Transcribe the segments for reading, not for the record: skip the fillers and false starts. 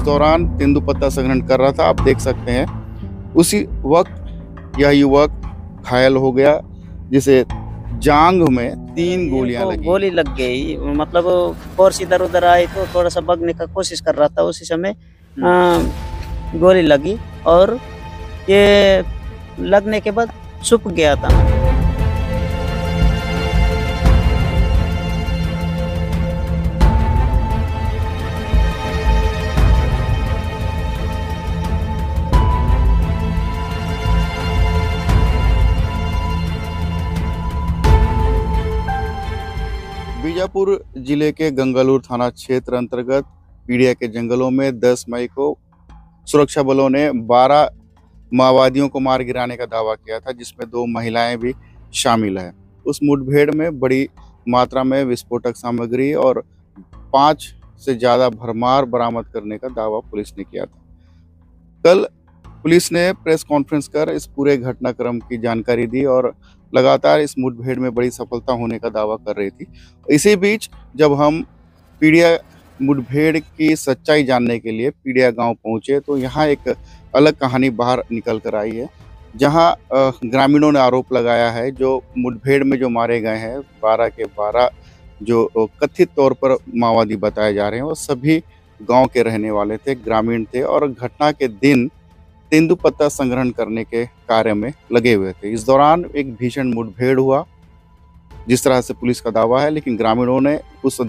दौरान तेंदुपत्ता संग्रहण कर रहा था। आप देख सकते हैं उसी वक्त यह युवक घायल हो गया, जिसे जांघ में 3 गोलियां लगी। गोली लग गई, मतलब फोर्स इधर उधर आई तो थोड़ा सा भागने का कोशिश कर रहा था, उसी समय गोली लगी और ये लगने के बाद छुप गया था। बीजापुर जिले के गंगालूर थाना क्षेत्र अंतर्गत पीड़िया के जंगलों में 10 मई को सुरक्षा बलों ने 12 माओवादियों को मार गिराने का दावा किया था, जिसमें 2 महिलाएं भी शामिल हैं। उस मुठभेड़ में बड़ी मात्रा में विस्फोटक सामग्री और 5 से ज्यादा भरमार बरामद करने का दावा पुलिस ने किया था। कल पुलिस ने प्रेस कॉन्फ्रेंस कर इस पूरे घटनाक्रम की जानकारी दी और लगातार इस मुठभेड़ में बड़ी सफलता होने का दावा कर रही थी। इसी बीच जब हम पीड़िया मुठभेड़ की सच्चाई जानने के लिए पीड़िया गांव पहुंचे तो यहाँ एक अलग कहानी बाहर निकल कर आई है, जहां ग्रामीणों ने आरोप लगाया है जो मुठभेड़ में जो मारे गए हैं 12 के 12 जो कथित तौर पर माओवादी बताए जा रहे हैं, वो सभी गांव के रहने वाले थे, ग्रामीण थे और घटना के दिन तेंदुपत्ता संग्रहण करने के कार्य में लगे हुए थे। इस दौरान एक भीषण मुठभेड़ हुआ, जिस तरह से पुलिस का दावा है, लेकिन ग्रामीणों ने उस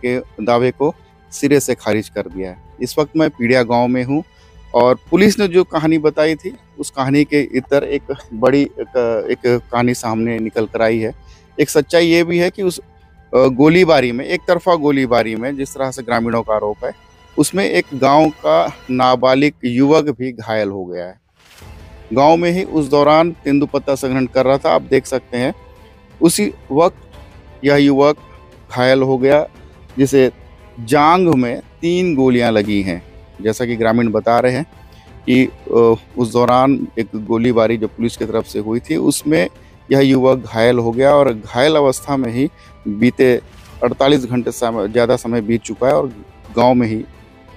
दावे को सिरे से खारिज कर दिया है। इस वक्त मैं पीड़िया गांव में हूं और पुलिस ने जो कहानी बताई थी उस कहानी के इतर एक बड़ी एक कहानी सामने निकल कर आई है। एक सच्चाई ये भी है कि उस गोलीबारी में, एक तरफा गोलीबारी में, जिस तरह से ग्रामीणों का आरोप है, उसमें एक गांव का नाबालिग युवक भी घायल हो गया है। गांव में ही उस दौरान तेंदुपत्ता संग्रहण कर रहा था। आप देख सकते हैं उसी वक्त यह युवक घायल हो गया, जिसे जांघ में 3 गोलियां लगी हैं। जैसा कि ग्रामीण बता रहे हैं कि उस दौरान एक गोलीबारी जो पुलिस की तरफ से हुई थी उसमें यह युवक घायल हो गया और घायल अवस्था में ही बीते 48 घंटे से ज़्यादा समय बीत चुका है और गांव में ही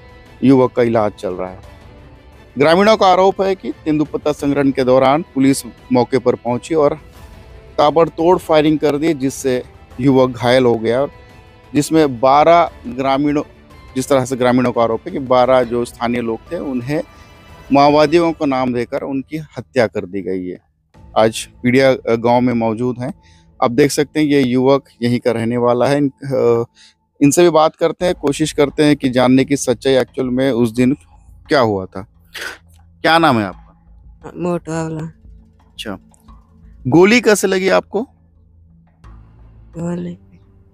युवक का इलाज चल रहा है। ग्रामीणों का आरोप है कि तेंदुपत्ता संग्रहण के दौरान पुलिस मौके पर पहुंची और ताबड़तोड़ फायरिंग कर दी, जिससे युवक घायल हो गया और जिसमें 12 ग्रामीणों, जिस तरह से ग्रामीणों का आरोप है कि 12 जो स्थानीय लोग थे उन्हें माओवादियों का नाम देकर उनकी हत्या कर दी गई है। आज पीड़िया गांव में मौजूद हैं। आप देख सकते हैं ये युवक यहीं का रहने वाला है। इनसे भी बात करते हैं, कोशिश करते हैं कि जानने की सच्चाई एक्चुअल में उस दिन क्या हुआ था। क्या नाम है आपका? मोटा वाला। अच्छा, गोली कैसे लगी आपको? गोली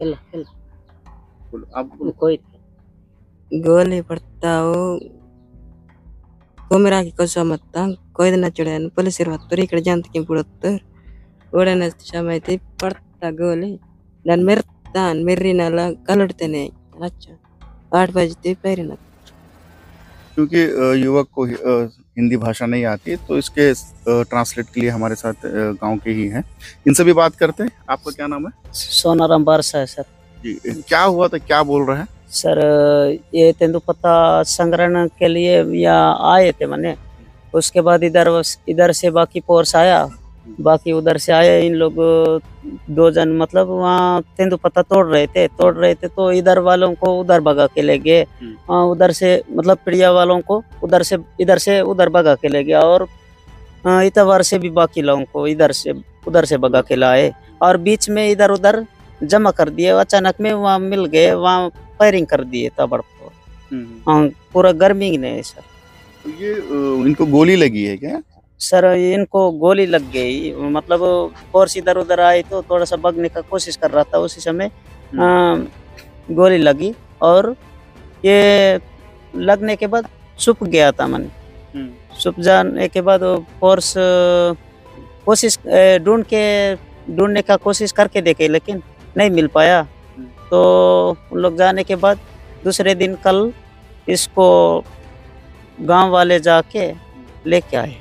कोई गोली पड़ता हो कोमरा की कसम मत्ता कोई दिन चढ़न पुलिस इरवत्तर इकड़े जानत के पुड़त्तर ओडन समय थे पड़ता गोली नन मेरतान मेरी नाला कलड़ते नहीं। अच्छा 8 बजे पैरना, क्योंकि युवक को हिंदी भाषा नहीं आती तो इसके ट्रांसलेट के लिए हमारे साथ गांव के ही हैं। इनसे भी बात करते हैं। आपका क्या नाम है? सोनाराम बारसा है सर। जी, क्या हुआ था, क्या बोल रहे हैं सर? ये तेंदुपत्ता संग्रहण के लिए यहाँ आए थे मैंने, उसके बाद इधर से बाकी फोर्स आया, बाकी उधर से आए इन लोग 2 जन, मतलब वहाँ तेंदुपत्ता तोड़ रहे थे तो इधर वालों को उधर भगा के ले गए, उधर से मतलब पीड़िया वालों को इधर से उधर भगा के ले गया और इतवार से भी बाकी लोगों को उधर से भगा के लाए और बीच में इधर उधर जमा कर दिए। अचानक में वहाँ मिल गए, वहाँ फायरिंग कर दिए ताबड़तोड़। पूरा गर्मी ने सर। तो ये इनको गोली लगी है क्या? सर इनको गोली लग गई, मतलब फोर्स इधर उधर आई तो थोड़ा सा भागने का कोशिश कर रहा था, उसी समय गोली लगी और ये लगने के बाद छुप गया था। मैंने छुप जाने के बाद फोर्स कोशिश ढूंढने का कोशिश करके देखे, लेकिन नहीं मिल पाया। तो उन लोग जाने के बाद दूसरे दिन कल इसको गांव वाले जाके लेके आए।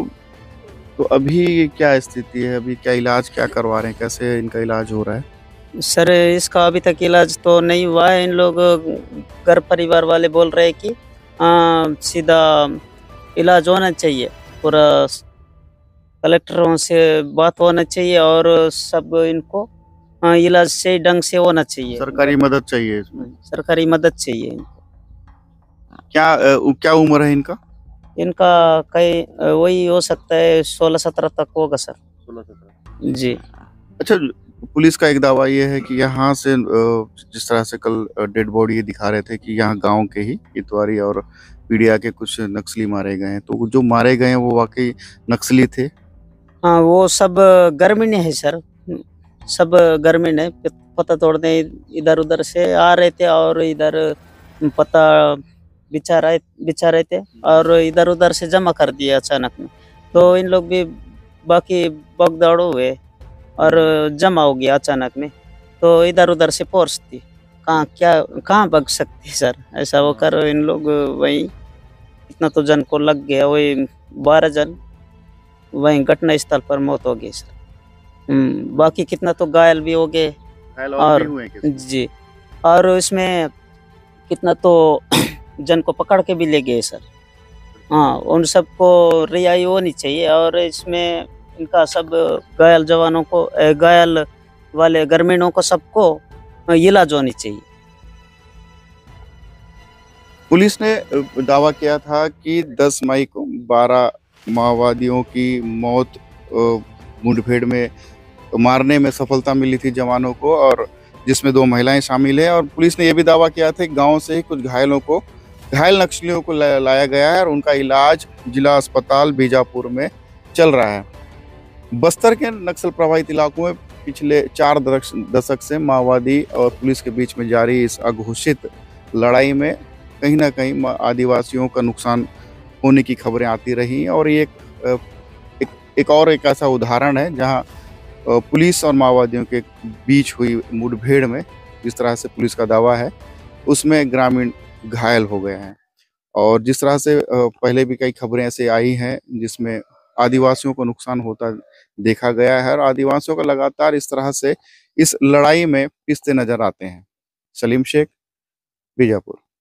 तो अभी क्या स्थिति है? अभी क्या इलाज क्या करवा रहे हैं? कैसे इनका इलाज हो रहा है? सर इसका अभी तक इलाज तो नहीं हुआ है। इन लोग घर परिवार वाले बोल रहे हैं कि सीधा इलाज होना चाहिए, पूरा कलेक्टरों से बात होना चाहिए और सब इनको इलाज सही ढंग से होना चाहिए। सरकारी मदद चाहिए इसमें। सरकारी मदद चाहिए इनको। क्या उम्र है इनका? इनका कई वही हो सकता है 16-17 तक होगा सर। 16-17। जी। अच्छा, पुलिस का एक दावा ये है कि यहाँ से जिस तरह से कल डेड बॉडी दिखा रहे थे कि यहाँ गांव के ही इतवारी और पीड़िया के कुछ नक्सली मारे गए हैं, तो जो मारे गए हैं वो वाकई नक्सली थे? हाँ, वो सब ग्रामीण है सर, सब ग्रामीण है। पता तोड़ने इधर उधर से आ रहे थे और इधर पता बिछा रहे थे और इधर उधर से जमा कर दिया अचानक में। तो इन लोग भी बाकी भगदड़ हुए और जमा हो गया अचानक में। तो इधर उधर से फोर्स थी, कहाँ भाग सकते सर। ऐसा होकर इन लोग वहीं इतना तो जन को लग गया, वही 12 जन वहीं घटना स्थल पर मौत हो गई सर। बाकी कितना तो घायल भी हो गए। घायल और भी हुए हैं किसी? जी, और इसमें कितना तो जन को पकड़ के भी ले गए सर। हाँ, उन सबको रिहाई होनी चाहिए और इसमें इनका सब घायल जवानों को घायल वाले ग्रामीणों को सबको इलाज होनी चाहिए। पुलिस ने दावा किया था कि 10 मई को 12 माओवादियों की मौत मुठभेड़ में मारने में सफलता मिली थी जवानों को, और जिसमें 2 महिलाएं शामिल है। और पुलिस ने यह भी दावा किया था कि गांव से ही कुछ घायल नक्सलियों को लाया गया है और उनका इलाज जिला अस्पताल बीजापुर में चल रहा है। बस्तर के नक्सल प्रभावित इलाकों में पिछले 4 दशक से माओवादी और पुलिस के बीच में जारी इस अघोषित लड़ाई में कहीं ना कहीं आदिवासियों का नुकसान होने की खबरें आती रही, और ये एक ऐसा उदाहरण है जहां पुलिस और माओवादियों के बीच हुई मुठभेड़ में जिस तरह से पुलिस का दावा है उसमें ग्रामीण घायल हो गए हैं। और जिस तरह से पहले भी कई खबरें ऐसे आई हैं जिसमें आदिवासियों को नुकसान होता देखा गया है, और आदिवासियों का लगातार इस तरह से इस लड़ाई में पिसते नजर आते हैं। सलीम शेख, बीजापुर।